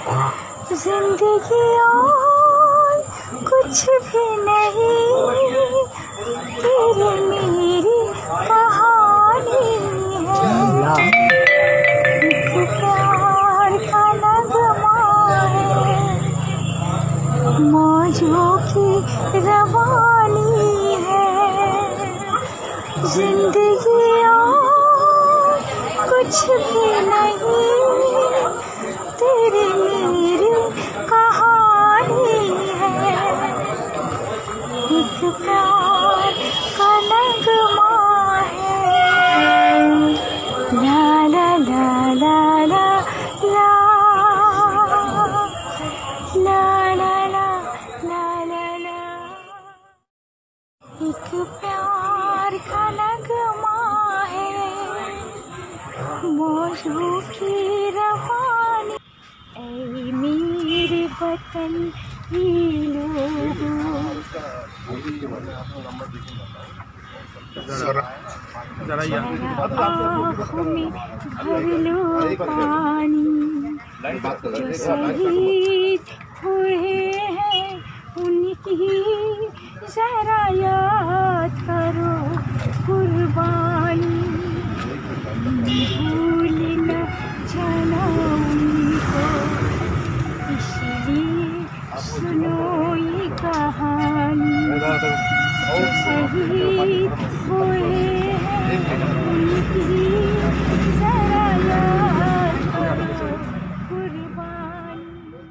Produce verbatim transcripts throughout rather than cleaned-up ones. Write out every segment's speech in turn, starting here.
जिंदगी और कुछ भी नहीं, तेरी मेरी कहानी है। एक प्यार का नगमा है, मौजों की रवानी है। जिंदगी और कुछ भी नहीं, तेरी मेरी कहानी है। एक प्यार का नगमा है। ला ला ला ला ला ला ला ला ला ला ला। एक प्यार का नगमा है, मौजों की रवानी। ऐ मेरे वतन ही लोगों, आँखों में भर लो पानी। जो शहीद हुए हैं उनकी जरा याद करो कुर्बानी। भूल न जाना उनको, इसलिए सुनो ये कहानी। जो शहीद हुए हैं उनकी जरा याद करो कुर्बानी।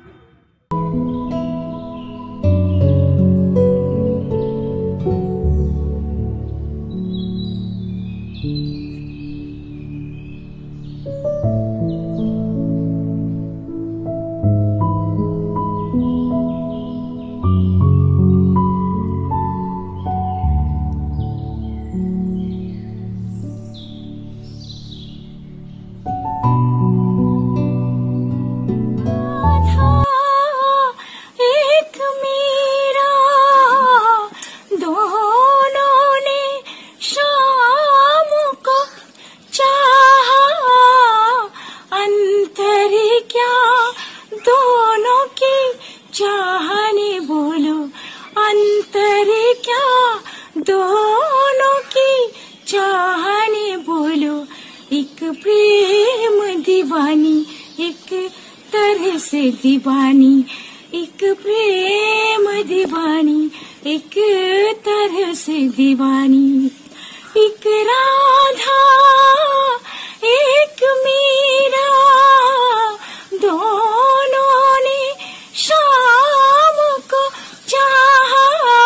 चाहने बोलो अंतर क्या, दोनों की चाहने बोलो। एक प्रेम दीवानी, एक तरह से दीवानी। एक प्रेम दीवानी, एक तरह से दीवानी। एक राधा एक मीरा, दोनों ने शाम को चाहा।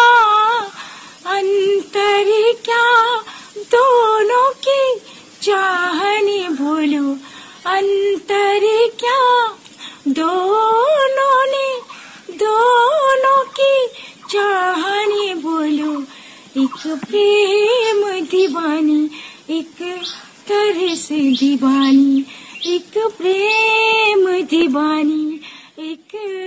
अंतर क्या, दोनों की चाहने बोलो। अंतर क्या, दोनों ने दोनों की चाहने बोलो। एक प्रेम दीवानी, एक तरह से दीवानी। एक प्रेम दीवानी, एक